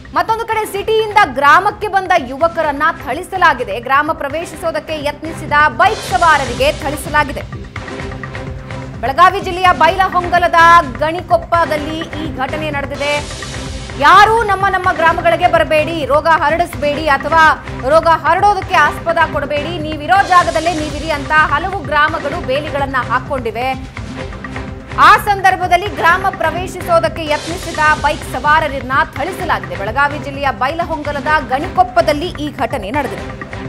ಮತ್ತೊಂದು ಕಡೆ ಸಿಟಿಯಿಂದ ಗ್ರಾಮಕ್ಕೆ ಬಂದ ಯುವಕರನ್ನ ಥಳಿಸಲಾಗಿದೆ. ಗ್ರಾಮ ಪ್ರವೇಶಿಸೋದಕ್ಕೆ ಯತ್ನಿಸಿದ ಬೈಕ್ ಸವಾರರಿಗೆ ಥಳಿಸಲಾಗಿದೆ. ಬೆಳಗಾವಿ ಜಿಲ್ಲೆಯ ಬೈಲಹೊಂಗಲದ ಗಣಿಕೊಪ್ಪದಲ್ಲಿ ಈ ಘಟನೆ ನಡೆದಿದೆ. ಯಾರೂ ನಮ್ಮ ಗ್ರಾಮಗಳಿಗೆ ಬರಬೇಡಿ, ರೋಗ ಹರಡಿಸಬೇಡಿ ಅಥವಾ ರೋಗ ಹರಡೋದಕ್ಕೆ ಆಸ್ಪದ ಕೊಡಬೇಡಿ, ನೀವಿರೋ ಜಾಗದಲ್ಲೇ ನೀವಿರಿ ಅಂತ ಹಲವು ಗ್ರಾಮಗಳು ಬೇಲಿಗಳನ್ನ ಹಾಕೊಂಡಿವೆ. ಆ ಸಂದರ್ಭದಲ್ಲಿ ಗ್ರಾಮ ಪ್ರವೇಶಿಸೋದಕ್ಕೆ ಯತ್ನಿಸಿದ ಬೈಕ್ ಸವಾರರನ್ನ ಥಳಿಸಲಾಗಿದೆ. ಬೆಳಗಾವಿ ಜಿಲ್ಲೆಯ ಬೈಲಹೊಂಗಲದ ಗಣಿಕೊಪ್ಪದಲ್ಲಿ ಈ ಘಟನೆ ನಡೆದಿದೆ.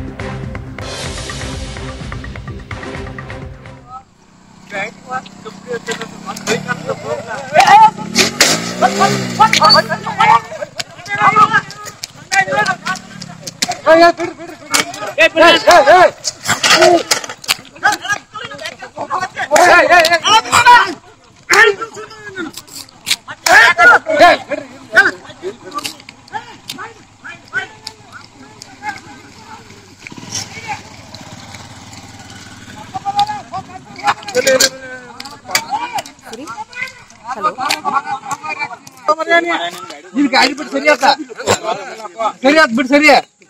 ಗಾಡಿ ಬಿಟ್ಟು ಸರಿ ಆತ ಬಿಟ್ಟು ಸರಿ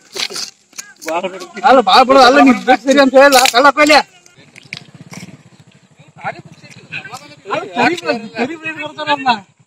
ಅಲ್ಲ ಬಾಳ ಬಿಡ ಅಲ್ಲ ನೀನ್ ಬಿಟ್ಟು ಸರಿ ಅಂತ ಹೇಳ ಕಳ್ಳ ಪೈಲೆ